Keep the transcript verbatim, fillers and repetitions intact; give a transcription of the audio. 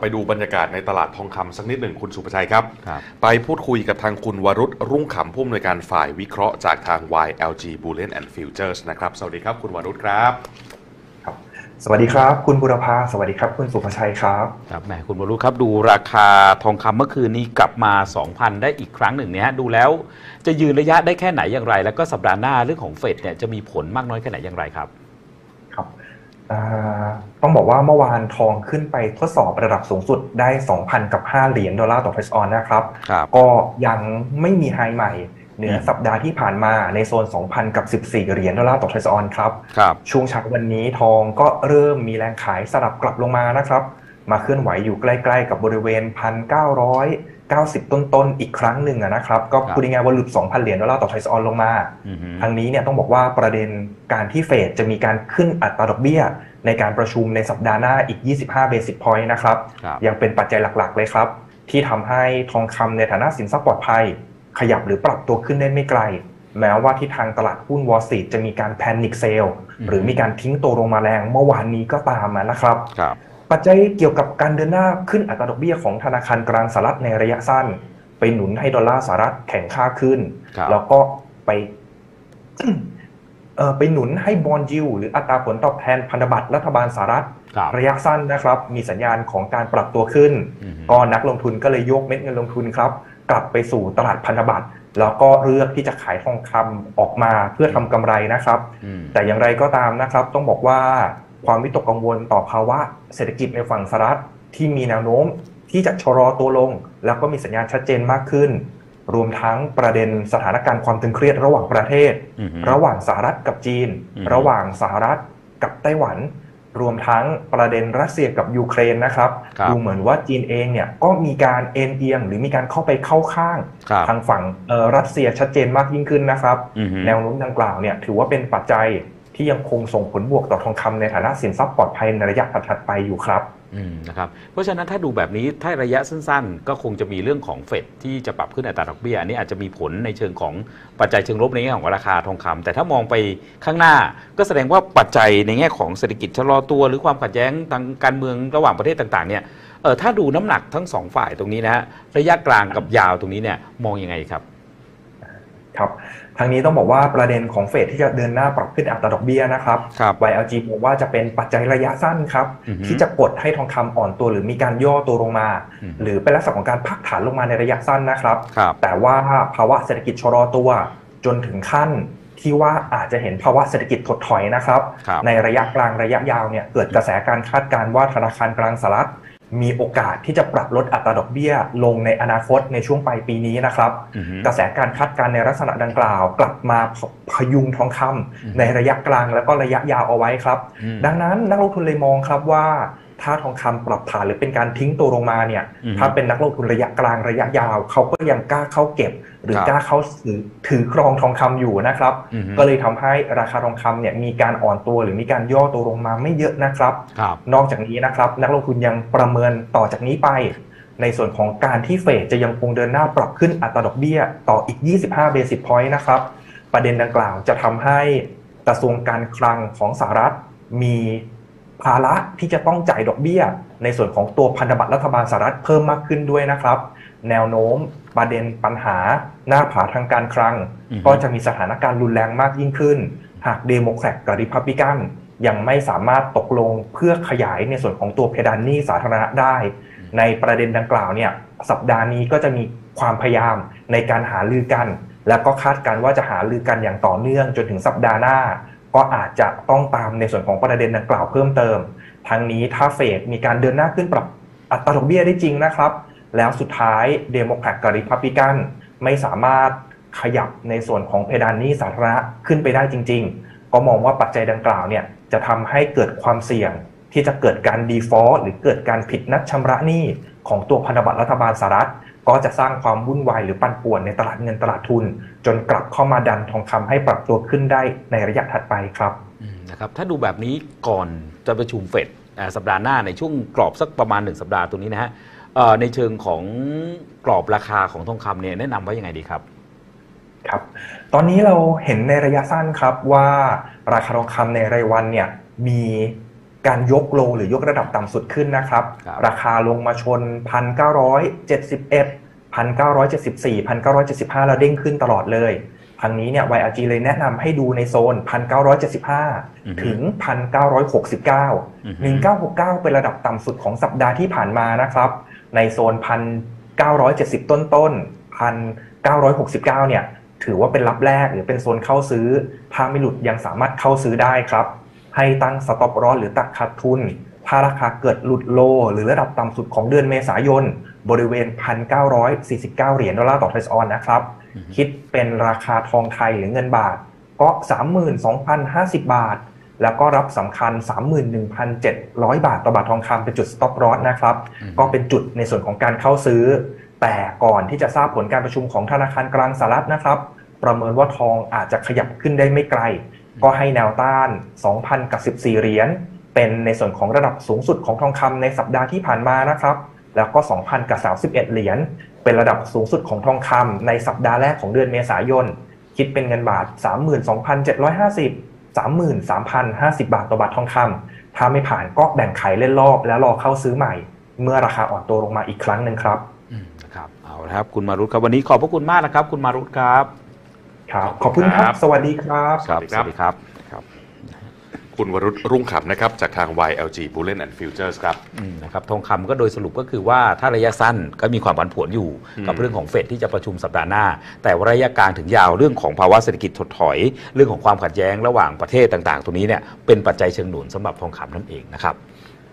ไปดูบรรยากาศในตลาดทองคำสักนิดหนึ่งคุณสุภชัยครับไปพูดคุยกับทางคุณวรุษรุ่งขำผู้อำนวยการฝ่ายวิเคราะห์จากทาง วาย แอล จี Bullion and Futures นะครับสวัสดีครับคุณวรุษครับครับสวัสดีครับคุณบุรพาสวัสดีครับคุณสุภชัยครับครับแหมคุณวรุษครับดูราคาทองคำเมื่อคืนนี้กลับมา สองพัน ได้อีกครั้งหนึ่งเนี่ยดูแล้วจะยืนระยะได้แค่ไหนอย่างไรแล้วก็สัปดาห์หน้าเรื่องของเฟดเนี่ยจะมีผลมากน้อยแค่ไหนอย่างไรครับครับต้องบอกว่าเมื่อวานทองขึ้นไปทดสอบระดับสูงสุดได้ สองพัน กับห้าเหรียญดอลลาร์ต่อทรัลนะครับก็ยังไม่มีไฮใหม่เหนือสัปดาห์ที่ผ่านมาในโซน สองพัน กับสิบสี่เหรียญดอลลาร์ต่อทรัลครับช่วงเช้าวันนี้ทองก็เริ่มมีแรงขายสลับกลับลงมานะครับมาเคลื่อนไหวอยู่ใกล้ๆกับบริเวณ หนึ่งพันเก้าร้อยเก้าสิบ ต้นๆอีกครั้งหนึ่งนะครับก็พูดง่ายๆว่าหลุด สองพัน เหรียญดอลลาร์ต่อทรัลลงมาทางนี้เนี่ยต้องบอกว่าประเด็นการที่เฟดจะมีการขึ้นอัตราดอกเบี้ยในการประชุมในสัปดาห์หน้าอีกยี่สิบห้า Basis Point นะครับยังเป็นปัจจัยหลักๆเลยครับที่ทำให้ทองคำในฐานะสินทรัพย์ปลอดภัยขยับหรือปรับตัวขึ้นได้ไม่ไกลแม้ว่าที่ทางตลาดหุ้นวอลล์สตรีทจะมีการแพนิคเซลหรือมีการทิ้งตัวลงมาแรงเมื่อวานนี้ก็ตามนะครับปัจจัยเกี่ยวกับการเดินหน้าขึ้นอัตราดอกเบี้ยของธนาคารกลางสหรัฐในระยะสั้นไปหนุนให้ดอลลาร์สหรัฐแข็งค่าขึ้นแล้วก็ไปเอ่อไปหนุนให้บอนด์ยิลด์หรืออัตราผลตอบแทนพันธบัตรรัฐบาลสหรัฐระยะสั้นนะครับมีสัญญาณของการปรับตัวขึ้นก็นักลงทุนก็เลยยกเม็ดเงินลงทุนครับกลับไปสู่ตลาดพันธบัตรแล้วก็เลือกที่จะขายทองคำออกมาเพื่อทำกำไรนะครับแต่อย่างไรก็ตามนะครับต้องบอกว่าความวิตกกังวลต่อภาวะเศรษฐกิจในฝั่งสหรัฐที่มีแนวโน้มที่จะชะลอตัวลงแล้วก็มีสัญญาณชัดเจนมากขึ้นรวมทั้งประเด็นสถานการณ์ความตึงเครียดระหว่างประเทศระหว่างสหรัฐกับจีนระหว่างสหรัฐกับไต้หวันรวมทั้งประเด็นรัสเซียกับยูเครนนะครับดูเหมือนว่าจีนเองเนี่ยก็มีการเอ็นเอียงหรือมีการเข้าไปเข้าข้างทางฝั่งรัสเซียชัดเจนมากยิ่งขึ้นนะครับแนวโน้มดังกล่าวเนี่ยถือว่าเป็นปัจจัยที่ยังคงส่งผลบวกต่อทองคำในฐานะสินทรัพย์ปลอดภัยในระยะถัดไปอยู่ครับนะครับเพราะฉะนั้นถ้าดูแบบนี้ถ้าระยะสั้นๆก็คงจะมีเรื่องของเฟดที่จะปรับขึ้นอัตราดอกเบี้ยอันนี้อาจจะมีผลในเชิงของปัจจัยเชิงลบในแง่ของราคาทองคำแต่ถ้ามองไปข้างหน้าก็แสดงว่าปัจจัยในแง่ของเศรษฐกิจชะลอตัวหรือความขัดแย้งทางการเมืองระหว่างประเทศต่างๆเนี่ยเออถ้าดูน้ำหนักทั้งสองฝ่ายตรงนี้นะฮะระยะกลางกับยาวตรงนี้เนี่ยมองยังไงครับครับทางนี้ต้องบอกว่าประเด็นของเฟดที่จะเดินหน้าปรับขึ้นอัตราดอกเบี้ยนะครับ วาย แอล จี บอกว่าจะเป็นปัจจัยระยะสั้นครับที่จะกดให้ทองคำอ่อนตัวหรือมีการย่อตัวลงมาหรือเป็นลักษณะของการพักฐานลงมาในระยะสั้นนะครับแต่ว่าภาวะเศรษฐกิจชะลอตัวจนถึงขั้นที่ว่าอาจจะเห็นภาวะเศรษฐกิจถดถอยนะครับในระยะกลางระยะยาวเนี่ยเกิดกระแสการคาดการณ์ว่าธนาคารกลางสหรัฐมีโอกาสที่จะปรับลดอัตราดอกเบี้ยลงในอนาคตในช่วงปลายปีนี้นะครับกระแสการคาดการณ์ในลักษณะดังกล่าวกลับมาพยุงทองคำในระยะกลางแล้วก็ระยะยาวเอาไว้ครับดังนั้นนักลงทุนเลยมองครับว่าถ้าทองคำปรับฐานหรือเป็นการทิ้งตัวลงมาเนี่ยถ้าเป็นนักลงทุนระยะกลางระยะยาวเขาก็ยังกล้าเข้าเก็บหรือกล้าเข้าถือถือครองทองคำอยู่นะครับก็เลยทำให้ราคาทองคำเนี่ยมีการอ่อนตัวหรือมีการย่อตัวลงมาไม่เยอะนะครับนอกจากนี้นะครับนักลงทุนยังประเมินต่อจากนี้ไปในส่วนของการที่เฟดจะยังคงเดินหน้าปรับขึ้นอัตราดอกเบี้ยต่ออีกยี่สิบห้า Basis Point นะครับประเด็นดังกล่าวจะทำให้กระทรวงการคลังของสหรัฐมีภาระที่จะต้องจ่ายดอกเบี้ยในส่วนของตัวพันธบัตรรัฐบาลสหรัฐเพิ่มมากขึ้นด้วยนะครับแนวโน้มประเด็นปัญหาหน้าผาทางการคลังก็จะมีสถานการณ์รุนแรงมากยิ่งขึ้นหากเดโมแครตกับริพับลิกันยังไม่สามารถตกลงเพื่อขยายในส่วนของตัวเพดานหนี้สาธารณะได้ในประเด็นดังกล่าวเนี่ยสัปดาห์นี้ก็จะมีความพยายามในการหารือกันแล้วก็คาดการณ์ว่าจะหารือกันอย่างต่อเนื่องจนถึงสัปดาห์หน้าก็อาจจะต้องตามในส่วนของประเด็นดังกล่าวเพิ่มเติมทั้งนี้ถ้าเฟดมีการเดินหน้าขึ้นปรับอัตราดอกเบี้ยได้จริงนะครับแล้วสุดท้ายเดโมแครตกับริพับลิกันไม่สามารถขยับในส่วนของเพดานหนี้สาธารณะขึ้นไปได้จริงๆก็มองว่าปัจจัยดังกล่าวเนี่ยจะทำให้เกิดความเสี่ยงที่จะเกิดการ default หรือเกิดการผิดนัดชำระหนี้ของตัวพันธบัตรรัฐบาลสหรัฐก็จะสร้างความวุ่นวายหรือปั่นป่วนในตลาดเงินตลาดทุนจนกลับเข้ามาดันทองคำให้ปรับตัวขึ้นได้ในระยะถัดไปครับนะครับถ้าดูแบบนี้ก่อนจะประชุมเฟดสัปดาห์หน้าในช่วงกรอบสักประมาณหนึ่งสัปดาห์ตรงนี้นะฮะในเชิงของกรอบราคาของทองคำเนี่ยแนะนำว่ายังไงดีครับครับตอนนี้เราเห็นในระยะสั้นครับว่าราคาทองคำในรายวันเนี่ยมีการยกโลหรือยกระดับต่ำสุดขึ้นนะครับ ราคาลงมาชน หนึ่งพันเก้าร้อยเจ็ดสิบเอ็ด หนึ่งพันเก้าร้อยเจ็ดสิบสี่ หนึ่งพันเก้าร้อยเจ็ดสิบห้าแล้วเด้งขึ้นตลอดเลยทางนี้เนี่ย วาย แอล จี เลยแนะนำให้ดูในโซน หนึ่งพันเก้าร้อยเจ็ดสิบห้า ถึง หนึ่งพันเก้าร้อยหกสิบเก้า หนึ่งพันเก้าร้อยหกสิบเก้า เป็นระดับต่ำสุดของสัปดาห์ที่ผ่านมานะครับในโซน หนึ่งพันเก้าร้อยเจ็ดสิบ ต้นๆ หนึ่งพันเก้าร้อยหกสิบเก้า เนี่ยถือว่าเป็นรับแรกหรือเป็นโซนเข้าซื้อถ้าไม่หลุดยังสามารถเข้าซื้อได้ครับให้ตั้งสต็อปลอสหรือตัดขาดทุนถ้าราคาเกิดหลุดโลหรือระดับต่ำสุดของเดือนเมษายนบริเวณ หนึ่งพันเก้าร้อยสี่สิบเก้า เหรียญดอลลาร์ต่อเทรซออนนะครับคิดเป็นราคาทองไทยหรือเงินบาทก็ สามหมื่นสองพันห้าสิบ บาทแล้วก็รับสำคัญ สามหมื่นหนึ่งพันเจ็ดร้อย บาทต่อบาททองคำเป็นจุดสต็อปลอสนะครับก็เป็นจุดในส่วนของการเข้าซื้อแต่ก่อนที่จะทราบผลการประชุมของธนาคารกลางสหรัฐนะครับประเมินว่าทองอาจจะขยับขึ้นได้ไม่ไกลก็ให้แนวต้าน สองพันสิบสี่ เหรียญเป็นในส่วนของระดับสูงสุดของทองคำในสัปดาห์ที่ผ่านมานะครับแล้วก็ สองพันสามสิบเอ็ด เหรียญเป็นระดับสูงสุดของทองคำในสัปดาห์แรกของเดือนเมษายนคิดเป็นเงินบาท สามหมื่นสองพันเจ็ดร้อยห้าสิบ สามหมื่นสามพันห้าสิบ บาทต่อบาททองคำถ้าไม่ผ่านก็แบ่งขายเล่นรอบแล้วรอเข้าซื้อใหม่เมื่อราคาอ่อนตัวลงมาอีกครั้งหนึ่งครับครับเอาละครับคุณมารุตครับวันนี้ขอบพระคุณมากนะครับคุณมารุตครับครับขอบคุณครับสวัสดีครับสวัสดีครับคุณวรุษรุ่งขำนะครับจากทาง วาย แอล จี Bullion and Futures ครับนะครับทองคำก็โดยสรุปก็คือว่าถ้าระยะสั้นก็มีความผันผวนอยู่กับเรื่องของเฟดที่จะประชุมสัปดาห์หน้าแต่ว่าระยะกลางถึงยาวเรื่องของภาวะเศรษฐกิจถดถอยเรื่องของความขัดแย้งระหว่างประเทศต่างๆตรงนี้เนี่ยเป็นปัจจัยเชิงหนุนสำหรับทองคำนั่นเองนะครับ